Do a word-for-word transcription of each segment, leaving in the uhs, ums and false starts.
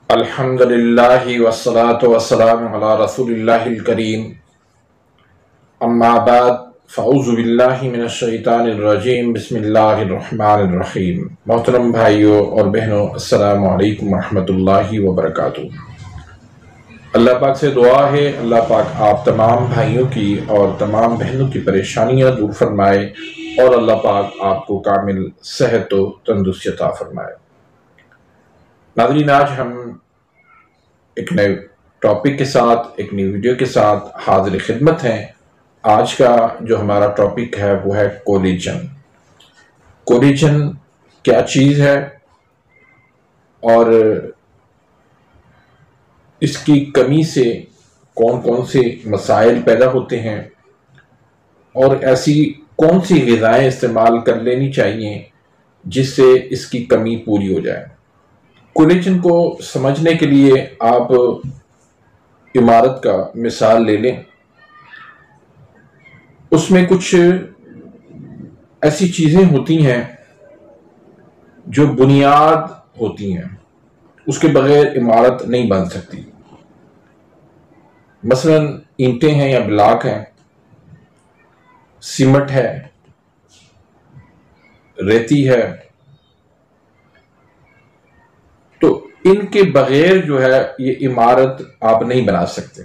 अल्हम्दुलिल्लाहि वस्सलातु वस्सलामु अला रसूलिल्लाहिल करीम अम्मा बाद फ़अऊज़ु बिल्लाहि मिनश शैतानिर रजीम बिस्मिल्लाहिर रहमानिर रहीम। मोहतरम भाइयों और बहनों, अस्सलामु अलैकुम रहमतुल्लाहि व बरकातुहू। अल्लाह पाक से दुआ है अल्लाह पाक आप तमाम भाइयों की और तमाम बहनों की परेशानियां दूर फरमाए और अल्लाह पाक आपको कामिल सेहत व तंदुरुस्ती अता फरमाए। नाज़रीन, आज हम एक नए टॉपिक के साथ, एक नई वीडियो के साथ हाजिर खिदमत हैं। आज का जो हमारा टॉपिक है वो है कोलेजन। कोलेजन क्या चीज़ है और इसकी कमी से कौन कौन से मसाइल पैदा होते हैं और ऐसी कौन सी ग़िज़ाएं इस्तेमाल कर लेनी चाहिए जिससे इसकी कमी पूरी हो जाए। कोलेजन को समझने के लिए आप इमारत का मिसाल ले लें। उसमें कुछ ऐसी चीज़ें होती हैं जो बुनियाद होती हैं, उसके बगैर इमारत नहीं बन सकती। मसलन ईंटें हैं या ब्लॉक हैं, सीमेंट है, रेती है, तो इनके बगैर जो है ये इमारत आप नहीं बना सकते।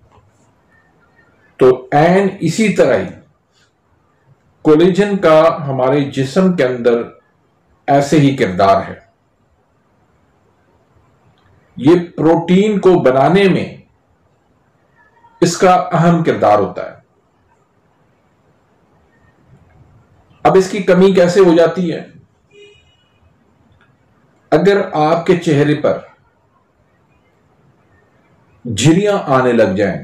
तो एन इसी तरह ही कोलेजन का हमारे जिस्म के अंदर ऐसे ही किरदार है। ये प्रोटीन को बनाने में इसका अहम किरदार होता है। अब इसकी कमी कैसे हो जाती है? अगर आपके चेहरे पर झुर्रियां आने लग जाएं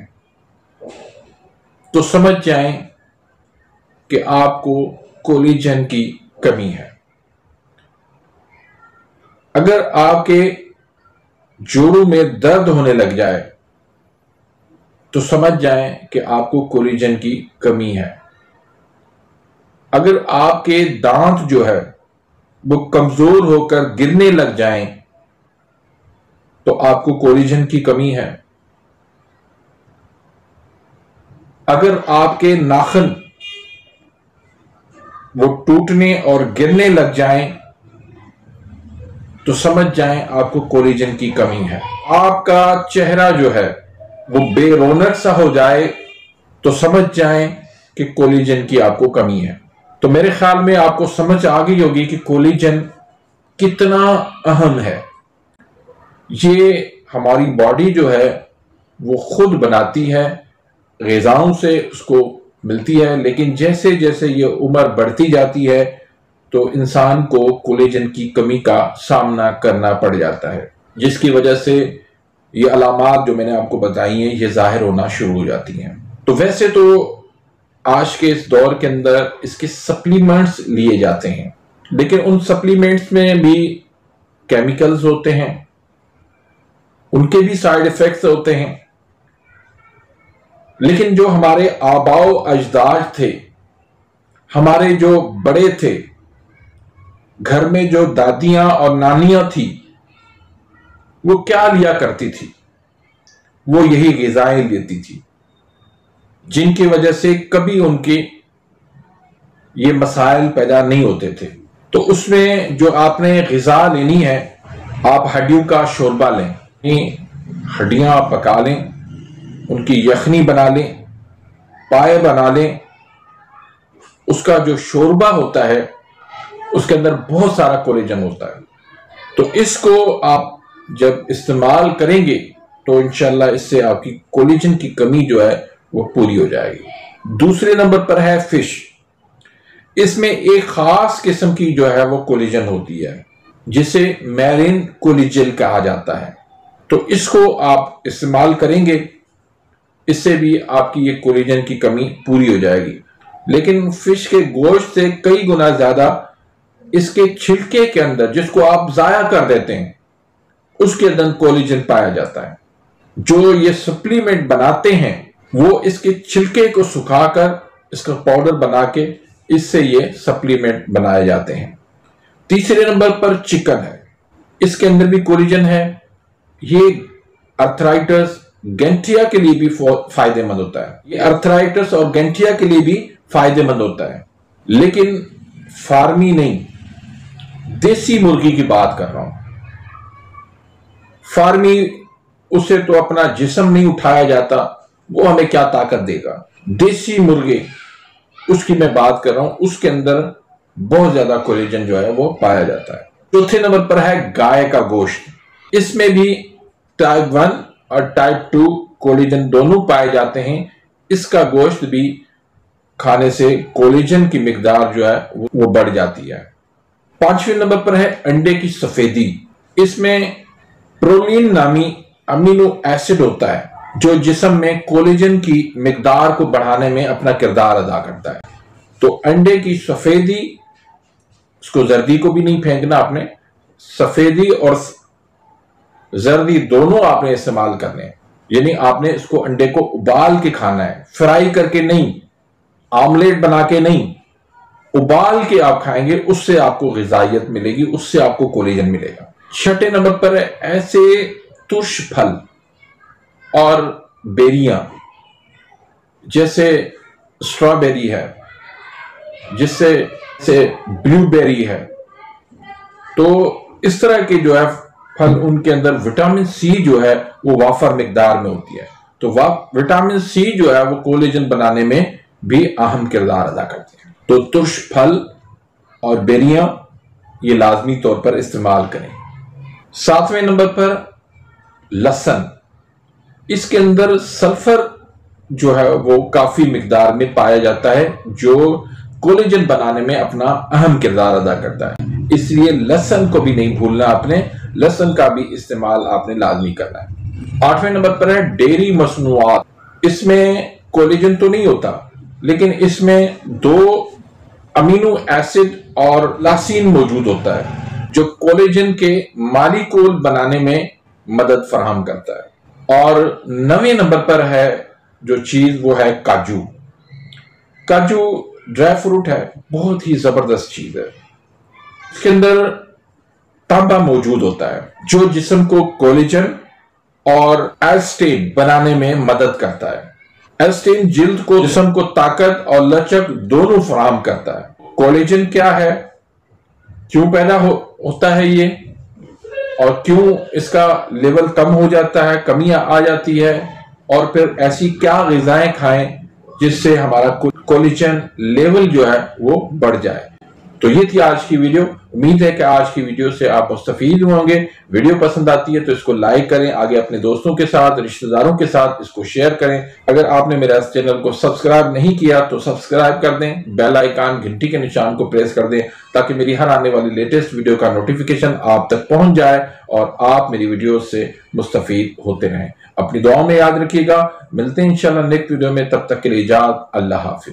तो समझ जाएं कि आपको कोलेजन की कमी है। अगर आपके जोड़ों में दर्द होने लग जाए तो समझ जाएं कि आपको कोलेजन की कमी है। अगर आपके दांत जो है वो कमजोर होकर गिरने लग जाएं तो आपको कोलेजन की कमी है। अगर आपके नाखून वो टूटने और गिरने लग जाएं तो समझ जाएं आपको कोलेजन की कमी है। आपका चेहरा जो है वो बेरौनक सा हो जाए तो समझ जाएं कि कोलेजन की आपको कमी है। तो मेरे ख्याल में आपको समझ आ गई होगी कि कोलेजन कितना अहम है। ये हमारी बॉडी जो है वो खुद बनाती है, ग़िज़ाओं से उसको मिलती है, लेकिन जैसे जैसे ये उम्र बढ़ती जाती है तो इंसान को कोलेजन की कमी का सामना करना पड़ जाता है, जिसकी वजह से ये अलामात जो मैंने आपको बताई हैं ये जाहिर होना शुरू हो जाती हैं। तो वैसे तो आज के इस दौर के अंदर इसके सप्लीमेंट्स लिए जाते हैं, लेकिन उन सप्लीमेंट्स में भी केमिकल्स होते हैं, उनके भी साइड इफेक्ट्स होते हैं। लेकिन जो हमारे आबाओ अजदाद थे, हमारे जो बड़े थे, घर में जो दादियां और नानियां थी, वो क्या लिया करती थी? वो यही ग़िज़ाएं लेती थी जिनकी वजह से कभी उनके ये मसाइल पैदा नहीं होते थे। तो उसमें जो आपने ग़िज़ा लेनी है, आप हड्डियों का शोरबा लें, हड्डियां पका लें, उनकी यखनी बना लें, पाए बना लें। उसका जो शोरबा होता है उसके अंदर बहुत सारा कोलेजन होता है। तो इसको आप जब इस्तेमाल करेंगे तो इंशाल्लाह इससे आपकी कोलेजन की कमी जो है वो पूरी हो जाएगी। दूसरे नंबर पर है फिश। इसमें एक खास किस्म की जो है वो कोलेजन होती है जिसे मैरिन कोलेजन कहा जाता है। तो इसको आप इस्तेमाल करेंगे, इससे भी आपकी ये कोलेजन की कमी पूरी हो जाएगी। लेकिन फिश के गोश्त से कई गुना ज्यादा इसके छिलके के अंदर, जिसको आप जाया कर देते हैं, उसके अंदर कोलेजन पाया जाता है। जो ये सप्लीमेंट बनाते हैं वो इसके छिलके को सुखाकर इसका पाउडर बना के इससे ये सप्लीमेंट बनाए जाते हैं। तीसरे नंबर पर चिकन है। इसके अंदर भी कोलेजन है, ये अर्थराइटिस गैंठिया के लिए भी फायदेमंद होता है। ये अर्थराइटिस और गैंठिया के लिए भी फायदेमंद होता है। लेकिन फार्मी नहीं, देसी मुर्गी की बात कर रहा हूं। फार्मी, उससे तो अपना जिस्म नहीं उठाया जाता, वो हमें क्या ताकत देगा। देसी मुर्गे, उसकी मैं बात कर रहा हूं, उसके अंदर बहुत ज्यादा कोलेजन जो है वो पाया जाता है। चौथे नंबर पर है गाय का गोश्त। इसमें भी टाइप वन और टाइप टू कोलेजन दोनों पाए जाते हैं। इसका गोश्त भी खाने से कोलेजन की मिकदार जो है वो बढ़ जाती है। पांचवें नंबर पर है अंडे की सफेदी। इसमें प्रोलीन नामी अमीनो एसिड होता है जो जिस्म में कोलेजन की मिकदार को बढ़ाने में अपना किरदार अदा करता है। तो अंडे की सफेदी, उसको जर्दी को भी नहीं फेंकना आपने, सफेदी और जर्दी दोनों आपने इस्तेमाल करने हैं। यानी आपने इसको अंडे को उबाल के खाना है, फ्राई करके नहीं, आमलेट बना के नहीं, उबाल के आप खाएंगे, उससे आपको ग़िज़ाइयत मिलेगी, उससे आपको कोलेजन मिलेगा। छठे नंबर पर है ऐसे तुर्श फल और बेरियां, जैसे स्ट्रॉबेरी है, जिससे से ब्लूबेरी है। तो इस तरह के जो है फल, उनके अंदर विटामिन सी जो है वो वाफर मिकदार में होती है। तो विटामिन सी जो है वो कोलेजन बनाने में भी अहम किरदार अदा करते हैं। तो तुर्श फल और बेरियां ये लाजमी तौर पर इस्तेमाल करें। सातवें नंबर पर लहसुन। इसके अंदर सल्फर जो है वो काफी मिकदार में पाया जाता है, जो कोलेजन बनाने में अपना अहम किरदार अदा करता है। इसलिए लहसुन को भी नहीं भूलना आपने, लहसुन का भी इस्तेमाल आपने लाजमी करना है। आठवें नंबर पर है डेयरी मसनूआत। इसमें कोलेजन तो नहीं होता, लेकिन इसमें दो अमीनो एसिड और लासीन मौजूद होता है जो कोलेजन के मालिक्यूल बनाने में मदद फराहम करता है। और नवें नंबर पर है जो चीज, वो है काजू। काजू ड्राई फ्रूट है, बहुत ही जबरदस्त चीज है। इसके अंदर तांबा मौजूद होता है जो जिस्म को कोलेजन और एल्स्टेन बनाने में मदद करता है। एल्स्टेन जिल्द को, जिस्म को ताकत और लचक दोनों फराहम करता है। कोलेजन क्या है, क्यों पैदा हो, होता है ये, और क्यों इसका लेवल कम हो जाता है, कमियां आ जाती है, और फिर ऐसी क्या ग़िज़ाएं खाएं जिससे हमारा कोलेजन लेवल जो है वो बढ़ जाए। तो ये थी आज की वीडियो। उम्मीद है कि आज की वीडियो से आप मुस्तफीद होंगे। वीडियो पसंद आती है तो इसको लाइक करें, आगे अपने दोस्तों के साथ, रिश्तेदारों के साथ इसको शेयर करें। अगर आपने मेरा इस चैनल को सब्सक्राइब नहीं किया तो सब्सक्राइब कर दें, बेल आइकन घंटी के निशान को प्रेस कर दें, ताकि मेरी हर आने वाली लेटेस्ट वीडियो का नोटिफिकेशन आप तक पहुंच जाए और आप मेरी वीडियो से मुस्तफीद होते रहें। अपनी दुआओं में याद रखिएगा। मिलते हैं इंशाल्लाह नेक्स्ट वीडियो में, तब तक के लिए इजाज़त, अल्लाह हाफिज।